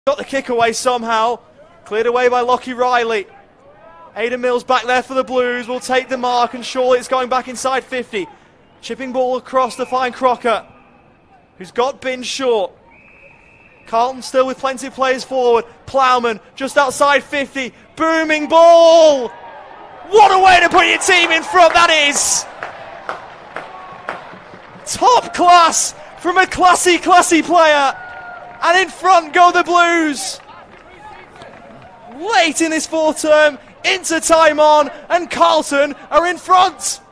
Got the kick away somehow. Cleared away by Lachie Riley. Aidan Mills back there for the Blues. Will take the mark, and surely it's going back inside 50. Chipping ball across to find Crocker, who's got Bin short. Carlton still with plenty of players forward. Plowman just outside 50. Booming ball. What a way to put your team in front that is. Top class from a classy player. And in front go the Blues. Late in this fourth term, into time on, and Carlton are in front.